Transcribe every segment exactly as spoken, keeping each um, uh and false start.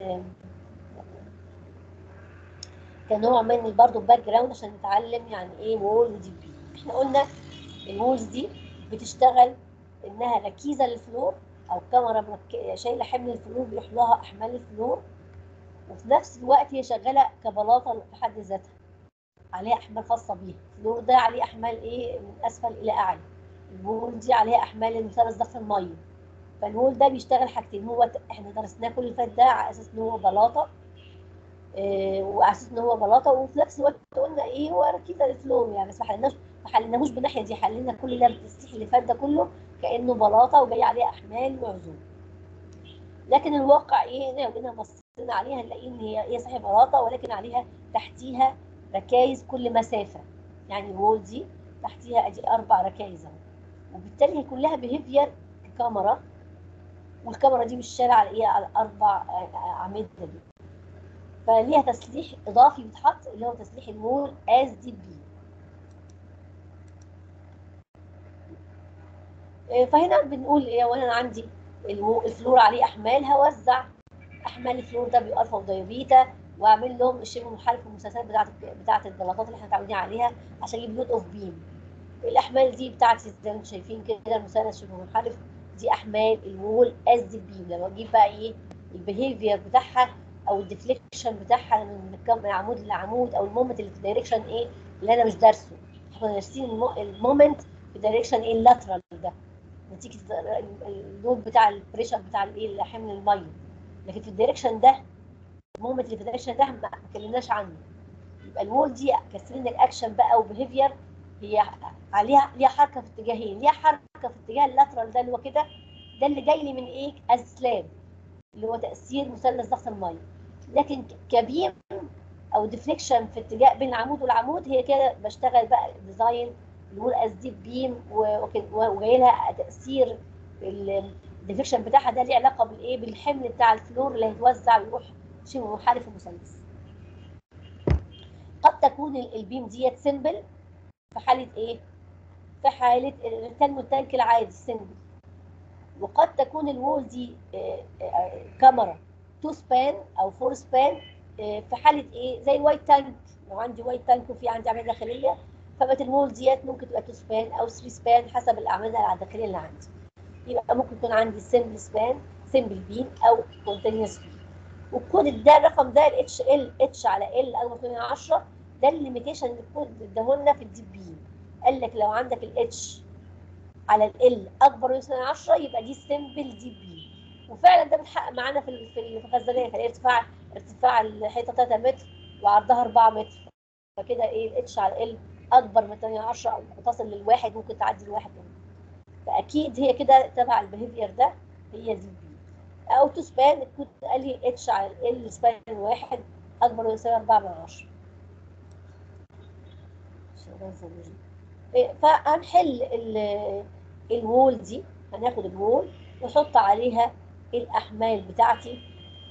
كنوع من برضه باك جراوند عشان نتعلم يعني ايه وول ودي بي. احنا قلنا الوولز دي بتشتغل انها ركيزه للفلور، او كاميرا شايله حمل الفلور بيروح لها احمال الفلور، وفي نفس الوقت هي شغاله كبلاطه في حد ذاتها عليها احمال خاصه بيها. الفلور ده عليه احمال ايه من اسفل الى اعلى، الوول دي عليها احمال المثلث ضغط الميه. فالوول ده بيشتغل حاجتين، هو احنا درسناه كل اللي فات ده على اساس ان هو بلاطه، إيه وعلى اساس ان هو بلاطه، وفي نفس الوقت قلنا ايه هو ركيزه للفلور يعني، بس ما حلناش ما حلناهوش بالناحيه دي، حلينا كل ده بالتسليح اللي فات ده كله كانه بلاطه وجاي عليه احمال وعزوم. لكن الواقع ايه، لو جينا بصينا عليها نلاقي ان هي هي صحيح بلاطه ولكن عليها تحتيها ركايز كل مسافه، يعني الوول دي تحتيها ادي اربع ركايز اهو، وبالتالي هي كلها بيهيفير كاميرا، والكاميرا دي مش شايله على ايه على اربع اعمده دي، فليها تسليح اضافي بيتحط اللي هو تسليح الوول از دي بي. فهنا بنقول ايه، وانا عندي الفلور عليه احمال هوزع احمال الفلور ده بالفا ودايبيتا واعمل لهم الشبه منحرف المسلسلات بتاعت بتاعت البلاطات اللي احنا متعودين عليها عشان اجيب لود اوف بيم. الاحمال دي بتاعتي زي ما انتم شايفين كده المثلث شبه منحرف، دي احمال الوول از دي بيم. لما اجيب بقى ايه البيهيفير بتاعها او الديفليكشن بتاعها من عمود لعمود، او المومنت اللي في دايركشن ايه اللي انا مش دارسه، احنا دارسين المومنت في دايركشن ايه اللاترال ده نتيجه اللود بتاع البريشر بتاع الايه حمل الميه، لكن في الدايركشن ده المومنت اللي في الدايركشن ده ما اتكلمناش عنه. يبقى الوول دي كسرين الاكشن بقى وبيهيفير، هي عليها ليها حركه في اتجاهين، ليها حركه في اتجاه اللاترال ده اللي هو كده، ده اللي جاي لي من ايه اسلاب اللي هو تاثير مثلث ضغط الميه، لكن كبيم او ديفليكشن في اتجاه بين العمود والعمود هي كده بشتغل بقى ديزاين الوول از ديب بيم، وجاي لها تاثير الديفليكشن بتاعها ده ليه علاقه بالايه بالحمل بتاع الفلور اللي هيتوزع ويروح شبه منحرف المثلث. قد تكون البيم ديت سمبل في حاله ايه؟ في حاله الريتال والتانك العادي سمبل، وقد تكون الوول دي كاميرا تو سبان او فور سبان في حاله ايه زي الوايت تانك. لو عندي وايت تانك وفي عندي اعمده داخليه فبقت الوول ديت ممكن تبقى تو سبان او ثري سبان حسب الاعمده الداخليه اللي عندي. يبقى ممكن يكون عندي سمبل سبان سمبل بيم او كونتينوس بيم. والكود ده الرقم ده الاتش ال اتش على ال اكبر من عشرة، ده الليميتيشن اللي الكود اداهولنا في الديب بيم. قال لك لو عندك الاتش على ال اكبر من عشرة يبقى دي سمبل ديب بيم، وفعلا ده بيتحقق معانا في في الغزاليه. فالارتفاع ارتفاع الحيطه تلاتة متر وعرضها أربعة متر، فكده ايه الاتش على ال اكبر من ثمانية عشرة او تصل للواحد، ممكن تعدي الواحد كمان، فاكيد هي كده تبع البيهيفير ده هي دي بي. او تو سبان الكود قال لي اتش على ال سبان واحد اكبر من يساوي أربعة من عشرة. فهنحل الوول دي، هناخد الوول ونحط عليها الاحمال بتاعتي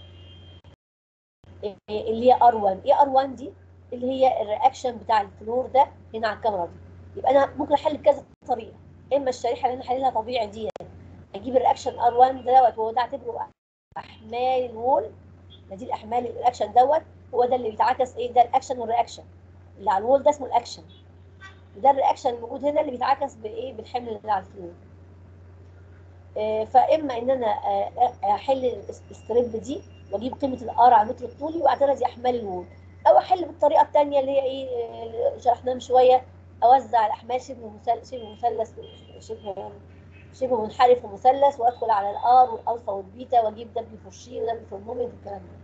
اللي هي ار واحد. ايه ار واحد دي؟ اللي هي الرياكشن بتاع الفلور ده هنا على الكاميرا دي. يبقى انا ممكن احل بكذا طريقه، اما الشريحه اللي انا حللها طبيعي دي اجيب الرياكشن ار واحد دوت وهو ده اعتبره احمال الوول، دي الاحمال الاكشن دوت هو ده اللي بيتعكس ايه، ده الاكشن والرياكشن اللي على الوول ده اسمه الاكشن، وده الرياكشن الموجود هنا اللي بيتعكس بايه بالحمل اللي على الفلور. آه فاما ان انا آه احل الستريب دي واجيب قيمه الار على المتر الطولي واعتبرها دي احمال الوول، او احل بالطريقه الثانيه اللي هي ايه آه شرحناها من شويه، اوزع الاحمال شبه مثلث شبه مثلث شبه شبه منحرف ومثلث، وادخل على الار والالفا والبيتا واجيب دبليو فور شي ودبليو فور مومنت والكلام ده.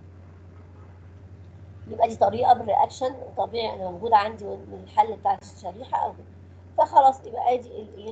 يبقى دي طريقه بالرياكشن طبيعي انا موجوده عندي من الحل بتاع الشريحه او فخلاص يبقى ادي الايه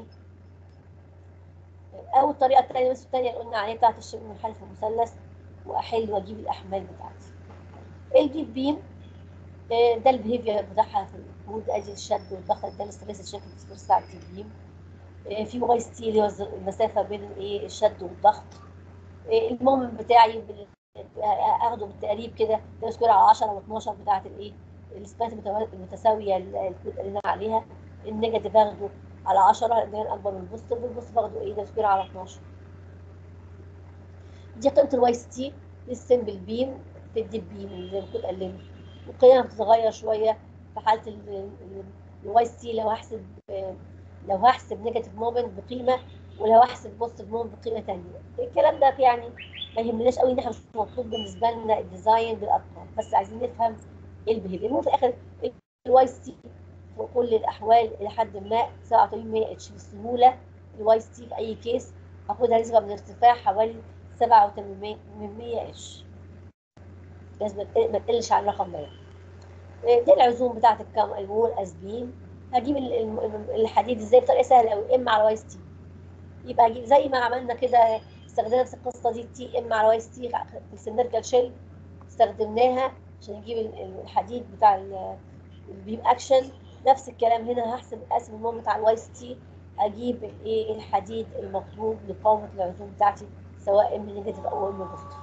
او الطريقه الثانيه بس الثانيه اللي قلنا عليها بتاعت الشبه منحرف المثلث، واحل واجيب الاحمال بتاعتي. الجيب بيم ده البيهيفير بتاعها في الكود، ادي الشد والضغط ده الاستريس الشكل الاستريس بتاع الجيب بيم. في واي ستي اللي هو المسافه بين الايه الشد والضغط. المومنت بتاعي اخده بالتقريب كده ده سكوير على عشرة و اتناشر بتاعت الايه الاسبات المتساويه الكود قلنا عليها. النيجاتيف اخده على عشرة لان اكبر من البوزيتيف، والبوزيتيف اخده ايه ده سكوير على اتناشر. دي قيمه الواي ستي للسمبل بيم في الديب بيم اللي زي ما كنت قلنا، وقيمها بتتغير شويه في حاله الواي سي. لو هحسب لو هحسب نيجاتيف مومنت بقيمه، ولو هحسب بوزيتيف مومنت بقيمه ثانيه. الكلام ده يعني ما يهمناش قوي، ان احنا مش مطلوب بالنسبه لنا الديزاين بالارقام، بس عايزين نفهم ايه البيهيفير. المهم في الاخر الواي سي في كل الاحوال الى حد ما سبعة وثمانين من مية اتش بسهوله. الواي سي في اي كيس هاخدها نسبه من ارتفاع حوالي سبعة وثمانين من مية اتش، لازم ما تقلش عن الرقم ده. دي العزوم بتاعت الوول از بيم. هجيب الحديد ازاي بطريقه سهله قوي، ام على واي اس تي. يبقى هجيب زي ما عملنا كده، استخدمنا نفس القصه دي، تي ام على واي اس تي في السينرجال شيل استخدمناها عشان نجيب الحديد بتاع البيم اكشن. نفس الكلام هنا، هحسب اقسم المومنت على الواي اس تي، اجيب الايه الحديد المطلوب لقامه العزوم بتاعتي سواء ام نيجاتيف او ام بوزيتيف.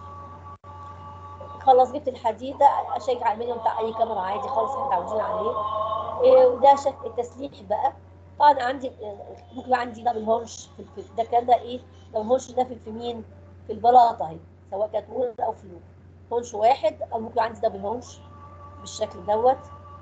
خلاص جبت الحديد ده، اشيك على المينيمم بتاع اي كاميرا عادي خالص احنا متعودين عليه. إيه وده شكل التسليح بقى. طبعا عندي ممكن يبقى عندي دبل هونش في الفيل. ده الكلام ده ايه؟ دبل هونش ده في مين؟ في البلاطه اهي، سواء كانت وول او فلور. هونش واحد، او ممكن عندي دبل هونش بالشكل دوت.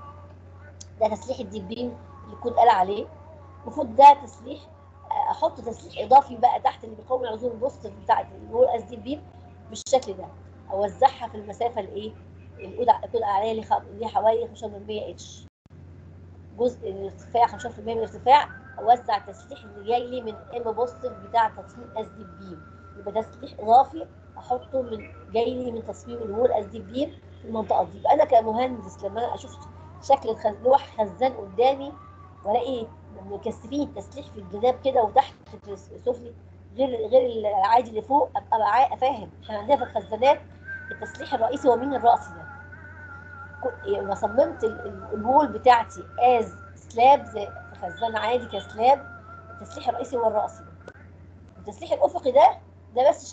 ده تسليح الديب بيم اللي كنت قال عليه. المفروض ده تسليح، احط تسليح اضافي بقى تحت اللي بيقوم العزوم البوست بتاعت الوول از ديب بيم بالشكل ده، اوزعها في المسافه الايه اللي قلت عليها اللي حوالي خمسة عشر بالمية اتش. جزء الارتفاع خمسة عشر بالمية من الارتفاع، اوزع التسليح اللي جاي لي من ام بوزيتيف بتاع تصميم اس دي بيم. يبقى تسليح اضافي احطه من جاي لي من تصميم الوول اس دي بيم في المنطقه دي. يبقى انا كمهندس لما انا اشوف شكل لوح خزان قدامي والاقي مكثفين التسليح في الجناب كده وتحت في السفلي غير غير العادي اللي فوق، ابقى فاهم احنا عندنا في الخزانات التسليح الرئيسي هو مين؟ الرأسي ده. لما صممت الوول بتاعتي از سلاب زي في خزان عادي كسلاب، التسليح الرئيسي هو الرأسي ده. التسليح الافقي ده ده بس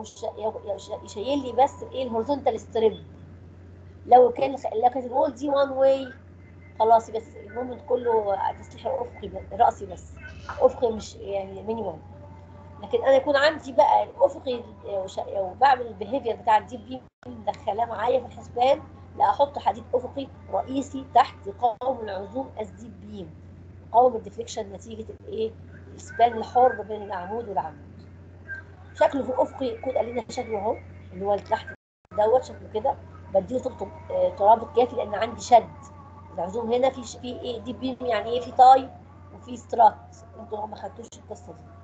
يشيل لي بس ايه الهوريزونتال ستريب. لو كان لو كانت الوول دي وان واي خلاص، بس المومنت كله تسليح افقي رأسي بس، افقي مش يعني مينيمم. لكن انا يكون عندي بقى الافقي وبعمل البيهيفير بتاع الديب بيم مدخلاه معايا في الحسبان، لا احط حديد افقي رئيسي تحت يقاوم العزوم از ديب بيم، يقاوم الديفليكشن نتيجه الايه الاسبان الحر بين العمود والعمود. شكله في الافقي يكون قال لنا شكله اهو اللي هو اللي تحت دوت، شكله كده بديه ترابط كافي لان عندي شد العزوم هنا في في ايه ديب بيم، يعني ايه في تاي وفي سترات. انتوا ما خدتوش القصه دي.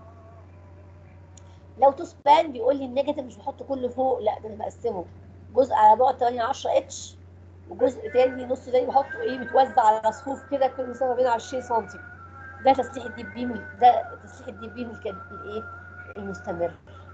لو تو سبان بيقول لي النيجاتيف مش بحط كله فوق، لا ده انا بقسمه جزء على بعد ثمانية عشرة اتش، وجزء تاني نص تاني بحطه ايه متوزع على رصفوف كده كل مسافه بين عشرين سم. ده تسليح الديب بيم، ده تسليح الديب بيم الايه المستمر.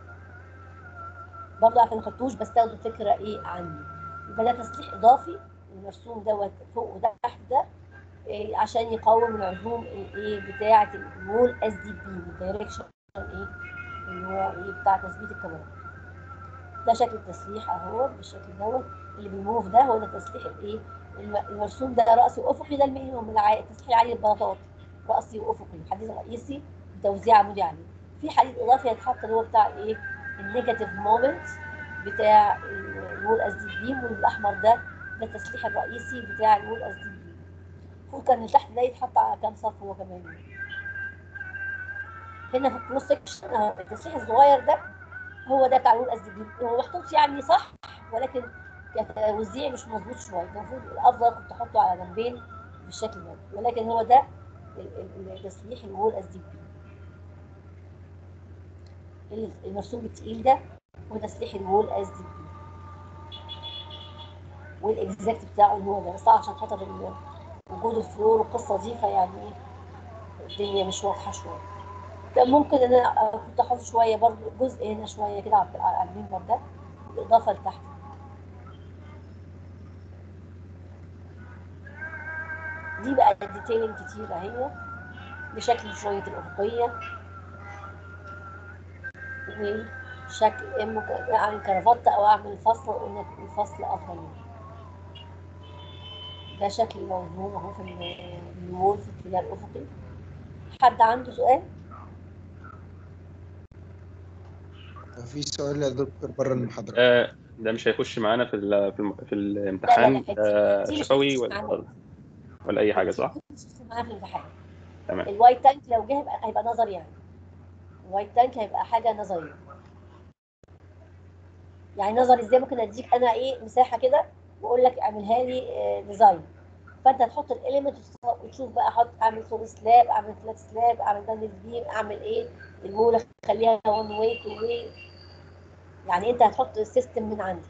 برضه عشان ما خدتوش بس تاخدوا فكره ايه عنه. يبقى ده تسليح اضافي المرسوم دوت فوق وتحت ده إيه عشان يقاوم العزوم الايه بتاعه الوول اس دي بيم الدايركشن ايه اللي هو ايه بتاع تثبيت الكاميرا. ده شكل التسليح اهو بالشكل دوت اللي بيموف ده هو ده تسليح الايه المرسوم ده راسي وافقي. ده المينيمم العالي التسليح العالي للبلاطات راسي وافقي، حديد رئيسي بتوزيع عمودي عليه. في حديد اضافي هيتحط اللي هو بتاع ايه النيجاتيف مومنت بتاع الوول اس دي بيم، والاحمر ده ده التسليح الرئيسي بتاع الوول اس دي بيم. المفروض كان اللي تحت ده يتحط على كام صف هو كمان. هنا في الكروس سكشن اهو التسليح الصغير ده هو ده بتاع الوول اس دي بيم، هو محطوط يعني صح ولكن كتوزيع مش مظبوط شويه. المفروض الافضل كنت احطه على جنبين بالشكل ده، ولكن هو ده تسليح الوول اس دي بيم. المرسوم التقيل ده هو تسليح الوول اس دي بيم، والاكزاكت بتاعه هو ده. بس عشان خاطر وجود الفلور والقصه دي فيعني الدنيا مش واضحه شويه. ممكن انا كنت احط شويه برضو جزء هنا شويه كده على المنبر ده بالاضافه لتحت. دي بقى ديتيلنج كتير اهي بشكل شويه الافقيه وشكل اما اعمل كرافته او اعمل فصل، وقلنا الفصل افضل منه. ده شكل العزوم اهو في الوول في الاتجاه الافقي. حد عنده سؤال؟ وفي سؤال يا دكتور بره المحاضرة. آه ده مش هيخش معانا في ال في, الم... في لا لا الامتحان لا، آه دي مش شفوي هتخش معانا، ولا ولا اي حاجه، دي صح؟ مش هتخش معانا في الامتحان. تمام. الوايت تانك لو جه هيبقى هيبقى نظري يعني، الوايت تانك هيبقى حاجه نظريه. يعني نظري ازاي؟ ممكن اديك انا ايه مساحه كده واقول لك اعملها لي آه، ديزاين، فانت تحط الاليمنت وتشوف بقى احط اعمل فور سلاب، اعمل فلات سلاب، اعمل باندل بيم، اعمل ايه الوول، اخليها وان واي تو واي. يعني انت هتحط السيستم من عندك.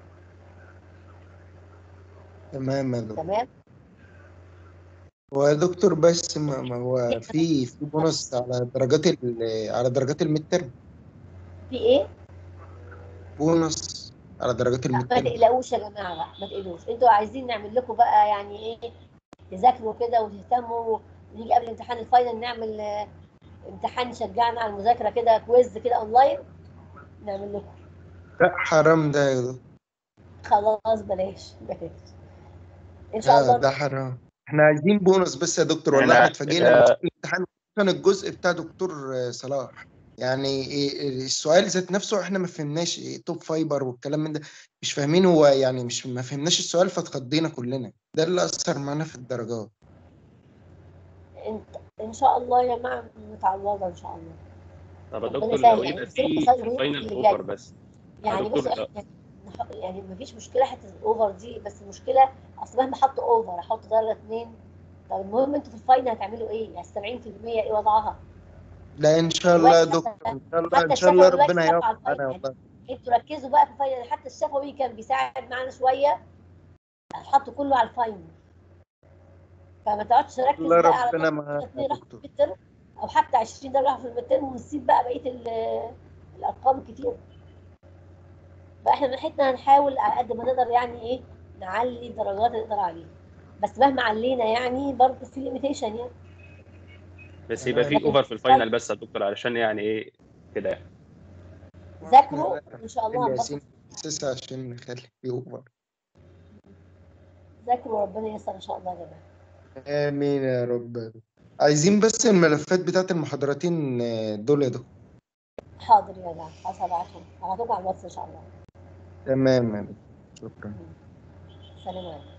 تمام يا دكتور. تمام. هو يا دكتور بس ما ما هو في في بونص على درجات ال على درجات الميد ترم. في ايه؟ بونص على درجات الميد ما ترم. تقلقوش يا جماعه بقى، ما تقلقوش، انتوا عايزين نعمل لكم بقى يعني ايه، تذاكروا كده وتهتموا، ونيجي قبل امتحان الفاينل نعمل آه، امتحان يشجعنا على المذاكره كده، كويز كده اونلاين نعمل لكم. لا حرام ده يا دكتور. خلاص بلاش بلاش، ان شاء لا الله. ده حرام. احنا عايزين بونص بس يا دكتور، والله احنا احنا اتفاجئنا من سؤال الامتحان، كان الجزء بتاع دكتور صلاح. يعني إيه السؤال ذات نفسه احنا ما فهمناش ايه توب فايبر والكلام من ده، مش فاهمين هو يعني، مش ما فهمناش السؤال فاتخضينا كلنا، ده اللي اثر معانا في الدرجات. انت ان شاء الله يا جماعه متعوضه ان شاء الله. طب يا ربنا دكتور يسهل لو يعني، يبقى بس لكم في مصاري في الغيوم الفاينل اللي اوفر جاي. بس يا يعني دكتور بصوا لو- احنا نح- يعني مفيش مشكله حته الاوفر دي، بس المشكله اصل مهما حطوا اوفر احط درجه اتنين، طب المهم انتوا في الفاينل هتعملوا ايه؟ يعني سبعين في المية ايه وضعها؟ لا ان شاء الله يا دلوقتي حتى دكتور، ان شاء الله حتى ان شاء الله الشفوي دلوقتي ربنا خف يوفق على الفاينل معانا يعني. والله. انتوا ركزوا بقى في الفاينل، حتى الشفوي كان بيساعد معانا شويه، حطوا كله على الفاينل، فما تقعدش تركز الله بقى على ربنا درجه معانا يا اتنين راحوا في دكتور. الميد ترم، او حتى عشرين درجه راحوا في الميد ترم، ونسيب بقى بقيه ال- الارقام الكتير. فاحنا من ناحيتنا هنحاول على قد ما نقدر يعني ايه نعلي الدرجات اللي نقدر عليها، بس مهما علينا يعني برضه في ليميتيشن يعني. بس يبقى في تمام. لكن اوفر في الفاينل بس يا دكتور، علشان يعني ايه كده يعني. ذاكروا وان شاء الله الياسين هنبسط. اساسا عشان نخلي فيه اوفر. ذاكروا وربنا ييسر ان شاء الله يا جماعه. امين يا رب. عايزين بس الملفات بتاعت المحاضرتين آه، دول يا دكتور. حاضر يا جماعه، خلاص هبعتهم هبعتهم على الواتس ان شاء الله. تمام يا دكتور. شكرا. سلام عليكم.